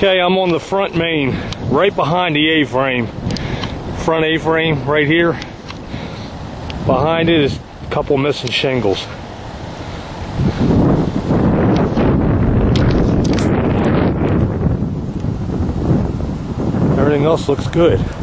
Okay, I'm on the front main, right behind the A-frame. Front A-frame right here. Behind it is a couple missing shingles. Everything else looks good.